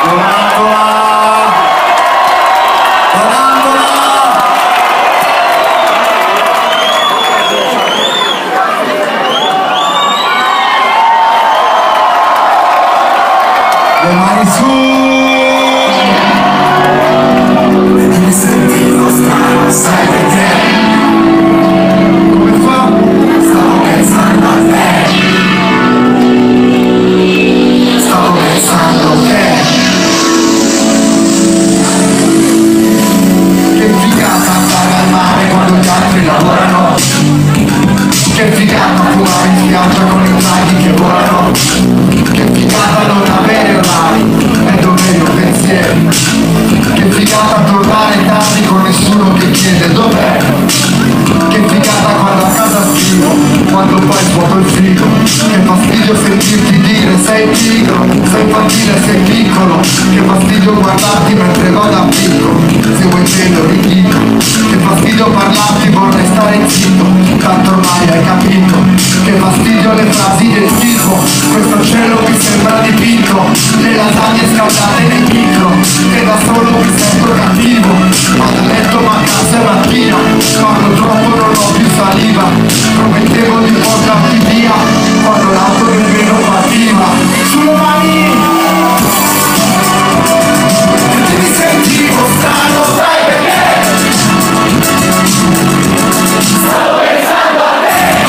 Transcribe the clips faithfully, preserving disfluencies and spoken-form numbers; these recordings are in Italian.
Le mani su! Mi sentivo strano, sai perché? Come fa? Stavo pensando a te. Stavo pensando che Che figata andare al mare quando gli altri lavorano. Che figata fumare in spiaggia con i draghi che volano. Che figata non avere orari e dovere o pensieri. Che figata tornare tardi con nessuno che chiede dov'è. Che figata quando a casa scrivo, quando poi svuoto il frigo. Che fastidio sentirti dire sei pigro, sei infantile, sei piccolo. Che fastidio guardarti mentre vado a picco, se vuoi te lo ridico. Che fastidio parlarti, vorrei stare zitto, tanto ormai hai capito. Che fastidio le frasi del tipo, questo cielo mi sembra dipinto, le lasagne scaldate nel micro, che da solo mi sento cattivo. Vado a letto ma a casa è mattina, parlo troppo non ho più saliva. Promettevo di portarti via quando l'auto nemmeno partiva. Sulle mani! E mi sentivo strano, sai perché? Stavo pensando a te.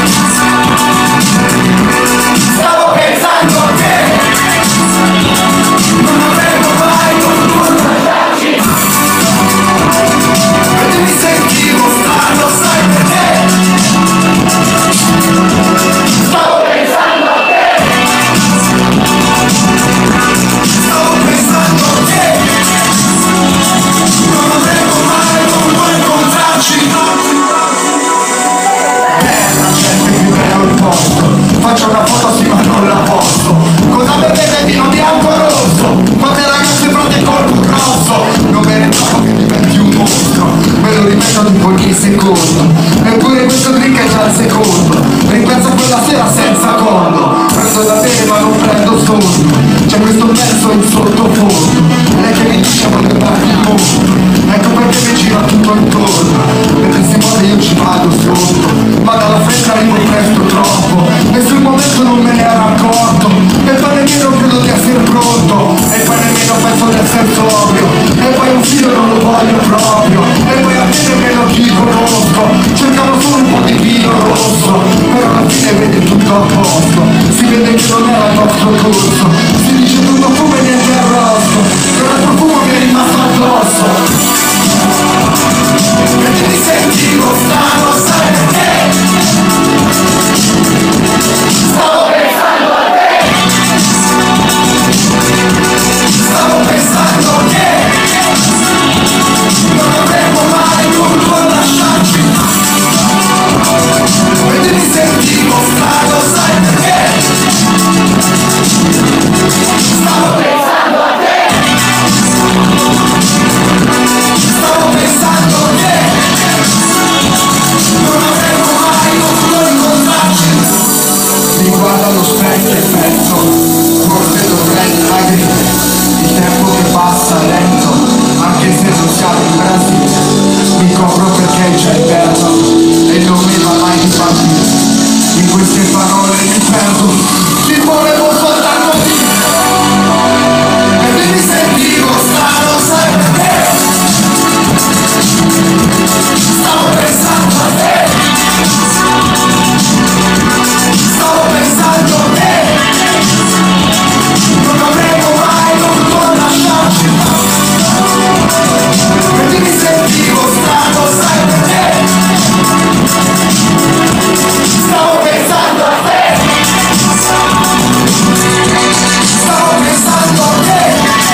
Stavo pensando a te. Non avremmo mai potuto lasciarci. E mi sentivo strano, sai perché? Stavo pensando a te. Stavo pensando a te. Non avremmo mai potuto incontrarci. Bella gente qui bello il posto. Faccio una foto sì ma non la posto. Cosa bevete vino bianco o rosso? Quante ragazze pronte colpo grosso. Non meritavo che diventi un mostro. Me lo ripeto dopo ogni secondo. Eppure questo drink è già il secondo. Ripenso a quella sera senza collo. Prendo da bere ma non prendo sonno. C'è questo pezzo in sottofondo. Lei che mi dice voglio darmi il mondo. Ecco perché mi gira tutto intorno. Perché si muove io ci vado sotto. Ma dalla fretta arrivo presto troppo. E sul momento non me ne ero accorto. E poi nemmeno credo di essere pronto. E poi nemmeno penso di essere sobrio. E poi un figlio non lo voglio proprio. E poi appena meno chi conosco. Cercano solo un po' di vino rosso. Però alla fine vede tutto a posto. Si vede che non era il nostro corso. Si dice tutto fumo e niente arrosto. Però il profumo mi è rimasto addosso. Perché mi sentivo strano, sai perché? Stavo pensando a te. Stavo pensando che non avremmo mai dovuto lasciarci. Perché mi sentivo strano, sai perché? Stavo pensando a te. Stavo pensando che non avremmo mai dovuto incontrarci. Mi guardo allo specchio e penso, forse dovrei lacrime. Il tempo che passa lento, anche se non siamo in Brasile. Mi copro perché c'è inverno e non mi va mai di partire. In queste parole mi perdo, ti volevo soltanto dire. E mi sentivo strano, sai perché? Stavo pensando a te. Stavo pensando a te. Non avremmo mai dovuto lasciarci. Perché mi sentivo strano, sai perché? Stavo pensando a te. Stavo pensando a te.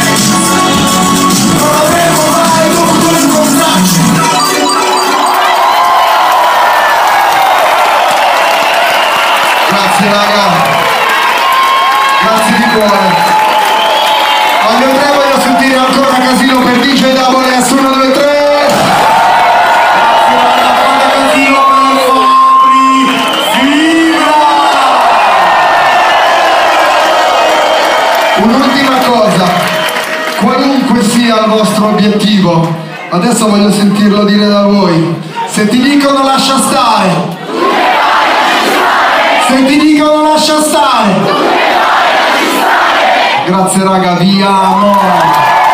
Non avremmo mai dovuto incontrarci. Grazie raga, grazie di cuore. Voglio tre, voglio sentire ancora casino per D J Double S, uno, due, tre. Grazie raga, fate casino per Fabri Fibra. Un'ultima cosa, qualunque sia il vostro obiettivo, adesso voglio sentirlo dire da voi. Se ti dicono lascia stare, se ti dicono lascia stare, grazie raga, vi amo.